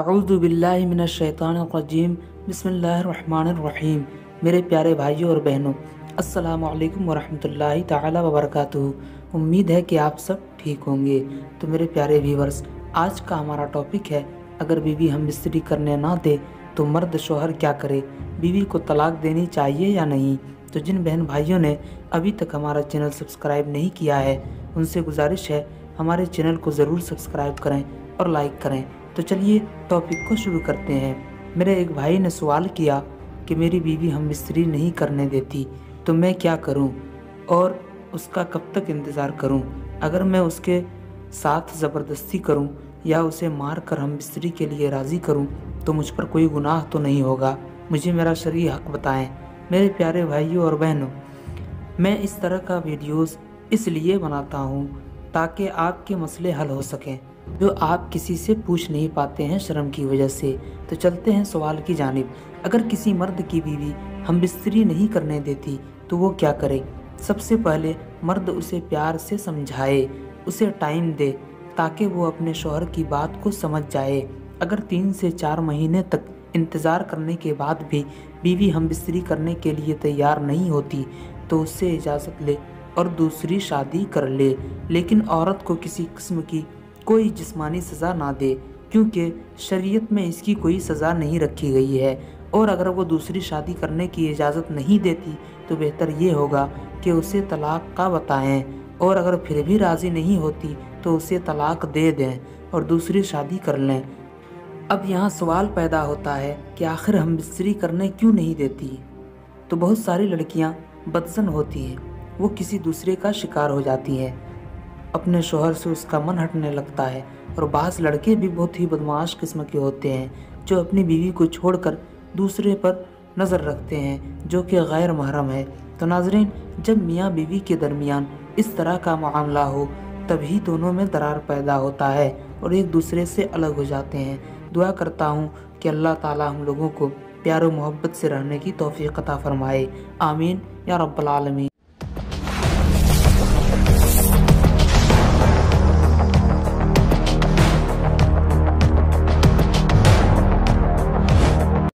अऊज़ु बिल्लाहि मिनश शैतानिर रजीम बिस्मिल्लाहिर रहमानिर रहीम। मेरे प्यारे भाइयों और बहनों, अस्सलामु अलैकुम वरहमतुल्लाहि ताला वबरकातुहू। उम्मीद है कि आप सब ठीक होंगे। तो मेरे प्यारे व्यूवर्स, आज का हमारा टॉपिक है, अगर बीवी हम मिस्त्री करने ना दे तो मर्द शोहर क्या करे, बीवी को तलाक देनी चाहिए या नहीं। तो जिन बहन भाइयों ने अभी तक हमारा चैनल सब्सक्राइब नहीं किया है, उनसे गुजारिश है हमारे चैनल को ज़रूर सब्सक्राइब करें और लाइक करें। तो चलिए टॉपिक को शुरू करते हैं। मेरे एक भाई ने सवाल किया कि मेरी बीवी हम मिस्त्री नहीं करने देती तो मैं क्या करूं और उसका कब तक इंतज़ार करूं। अगर मैं उसके साथ ज़बरदस्ती करूं या उसे मार कर हम मिस्त्री के लिए राज़ी करूं तो मुझ पर कोई गुनाह तो नहीं होगा। मुझे मेरा शरई हक बताएं। मेरे प्यारे भाइयों और बहनों, मैं इस तरह का वीडियोस इसलिए बनाता हूं ताकि आपके मसले हल हो सकें जो आप किसी से पूछ नहीं पाते हैं शर्म की वजह से। तो चलते हैं सवाल की जानिब। अगर किसी मर्द की बीवी हम बिस्तरी नहीं करने देती तो वो क्या करे। सबसे पहले मर्द उसे प्यार से समझाए, उसे टाइम दे ताकि वो अपने शौहर की बात को समझ जाए। अगर 3 से 4 महीने तक इंतज़ार करने के बाद भी बीवी हम बिस्तरी करने के लिए तैयार नहीं होती तो उससे इजाज़त ले और दूसरी शादी कर ले, लेकिन औरत को किसी किस्म की कोई जिस्मानी सज़ा ना दे, क्योंकि शरीयत में इसकी कोई सज़ा नहीं रखी गई है। और अगर वो दूसरी शादी करने की इजाज़त नहीं देती तो बेहतर ये होगा कि उसे तलाक का बताएं, और अगर फिर भी राज़ी नहीं होती तो उसे तलाक दे दें और दूसरी शादी कर लें। अब यहाँ सवाल पैदा होता है कि आखिर हम मिस्त्री करने क्यों नहीं देती। तो बहुत सारी लड़कियाँ बदज़न होती हैं, वो किसी दूसरे का शिकार हो जाती हैं, अपने शोहर से उसका मन हटने लगता है। और बाज़ लड़के भी बहुत ही बदमाश किस्म के होते हैं जो अपनी बीवी को छोड़कर दूसरे पर नज़र रखते हैं जो कि गैर महरम है। तो नाज़रीन, जब मियाँ बीवी के दरमियान इस तरह का मामला हो तभी दोनों में दरार पैदा होता है और एक दूसरे से अलग हो जाते हैं। दुआ करता हूँ कि अल्लाह ताला हम लोगों को प्यार और मोहब्बत से रहने की तौफीक अता फरमाए। आमीन या रब्बल आलमीन।